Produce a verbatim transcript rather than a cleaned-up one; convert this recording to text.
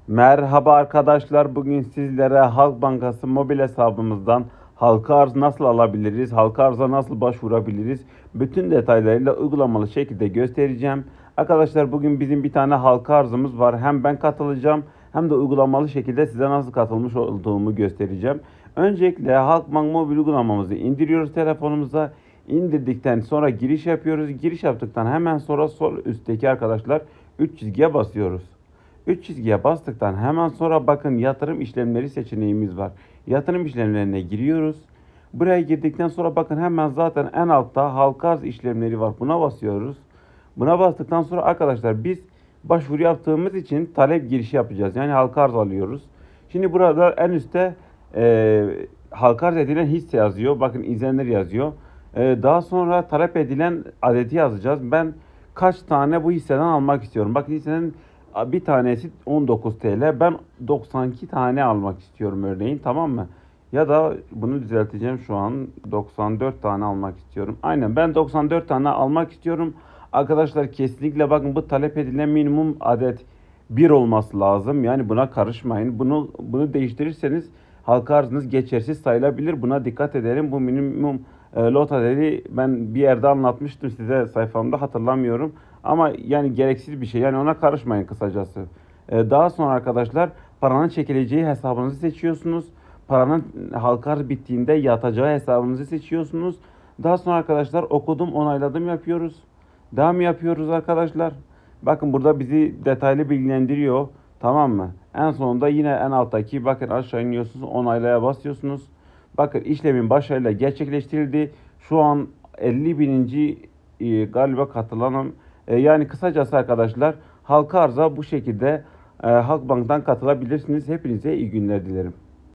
Merhaba arkadaşlar. Bugün sizlere Halk Bankası mobil hesabımızdan halka arz nasıl alabiliriz, halka arza nasıl başvurabiliriz, bütün detaylarıyla uygulamalı şekilde göstereceğim. Arkadaşlar bugün bizim bir tane halka arzımız var. Hem ben katılacağım hem de uygulamalı şekilde size nasıl katılmış olduğumu göstereceğim. Öncelikle Halkbank mobil uygulamamızı indiriyoruz telefonumuza. İndirdikten sonra giriş yapıyoruz. Giriş yaptıktan hemen sonra sol üstteki arkadaşlar üç çizgiye basıyoruz. üç çizgiye bastıktan hemen sonra bakın yatırım işlemleri seçeneğimiz var. Yatırım işlemlerine giriyoruz. Buraya girdikten sonra bakın hemen zaten en altta halka arz işlemleri var. Buna basıyoruz. Buna bastıktan sonra arkadaşlar biz başvuru yaptığımız için talep girişi yapacağız. Yani halka arz alıyoruz. Şimdi burada en üstte e, halka arz edilen hisse yazıyor. Bakın izlenir yazıyor. E, daha sonra talep edilen adeti yazacağız. Ben kaç tane bu hisseden almak istiyorum. Bakın hissenin bir tanesi on dokuz T L. Ben doksan iki tane almak istiyorum örneğin, tamam mı? Ya da bunu düzelteceğim, şu an doksan dört tane almak istiyorum. Aynen, ben doksan dört tane almak istiyorum. Arkadaşlar kesinlikle bakın, bu talep edilen minimum adet bir olması lazım. Yani buna karışmayın. Bunu bunu değiştirirseniz halka arzınız geçersiz sayılabilir. Buna dikkat edelim. Bu minimum e, lot adedi ben bir yerde anlatmıştım size sayfamda, hatırlamıyorum. Ama yani gereksiz bir şey. Yani ona karışmayın kısacası. E, daha sonra arkadaşlar paranın çekileceği hesabınızı seçiyorsunuz. Paranın halka arz bittiğinde yatacağı hesabınızı seçiyorsunuz. Daha sonra arkadaşlar okudum onayladım yapıyoruz. Devam yapıyoruz arkadaşlar. Bakın burada bizi detaylı bilgilendiriyor. Tamam mı? En sonunda yine en alttaki bakın aşağı iniyorsunuz, onaylaya basıyorsunuz. Bakın işlemin başarıyla gerçekleştirildi. Şu an elli bininci e, galiba katılanım. E, yani kısacası arkadaşlar halka arza bu şekilde e, Halkbank'tan katılabilirsiniz. Hepinize iyi günler dilerim.